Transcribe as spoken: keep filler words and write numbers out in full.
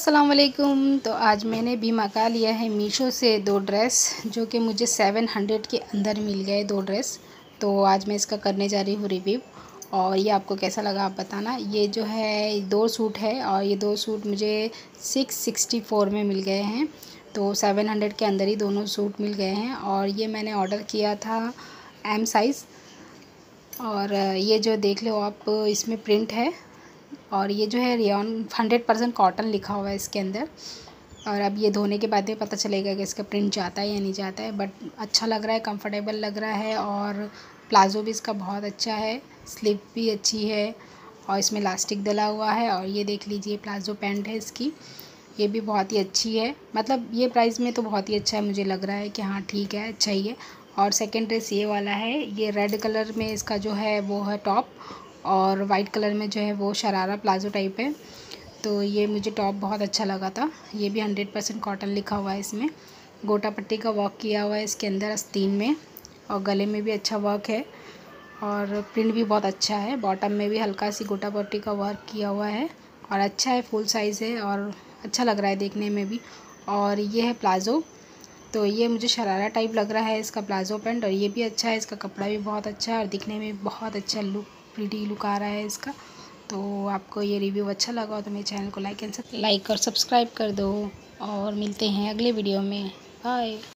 अस्सलाम वालेकुम। तो आज मैंने भी मंगा लिया है मीशो से दो ड्रेस, जो कि मुझे सेवन हंड्रेड के अंदर मिल गए दो ड्रेस। तो आज मैं इसका करने जा रही हूँ रिव्यू, और ये आपको कैसा लगा आप बताना। ये जो है दो सूट है, और ये दो सूट मुझे सिक्स सिक्सटी फोर में मिल गए हैं। तो सेवन हंड्रेड के अंदर ही दोनों सूट मिल गए हैं। और ये मैंने ऑर्डर किया था एम साइज़। और ये जो देख लो आप, इसमें प्रिंट है, और ये जो है रेयॉन हंड्रेड परसेंट कॉटन लिखा हुआ है इसके अंदर। और अब ये धोने के बाद में पता चलेगा कि इसका प्रिंट जाता है या नहीं जाता है। बट अच्छा लग रहा है, कंफर्टेबल लग रहा है, और प्लाज़ो भी इसका बहुत अच्छा है, स्लीव भी अच्छी है, और इसमें इलास्टिक डला हुआ है। और ये देख लीजिए प्लाज़ो पैंट है इसकी, ये भी बहुत ही अच्छी है। मतलब ये प्राइस में तो बहुत ही अच्छा है, मुझे लग रहा है कि हाँ ठीक है, अच्छा ही है। और सेकेंड ड्रेस ये वाला है, ये रेड कलर में इसका जो है वो है टॉप, और वाइट कलर में जो है वो शरारा प्लाज़ो टाइप है। तो ये मुझे टॉप बहुत अच्छा लगा था। ये भी हंड्रेड परसेंट कॉटन लिखा हुआ है, इसमें गोटा पट्टी का वर्क किया हुआ है इसके अंदर आस्तीन में, और गले में भी अच्छा वर्क है, और प्रिंट भी बहुत अच्छा है। बॉटम में भी हल्का सी गोटा पट्टी का वर्क किया हुआ है, और अच्छा है, फुल साइज़ है, और अच्छा लग रहा है देखने में भी। और ये है प्लाज़ो, तो ये मुझे शरारा टाइप लग रहा है इसका प्लाज़ो पैंट, और ये भी अच्छा है, इसका कपड़ा भी बहुत अच्छा है, और दिखने में बहुत अच्छा लुक, प्रीटी लुक आ रहा है इसका। तो आपको ये रिव्यू अच्छा लगा हो तो मेरे चैनल को लाइक एंड लाइक और सब्सक्राइब कर दो, और मिलते हैं अगले वीडियो में। बाय।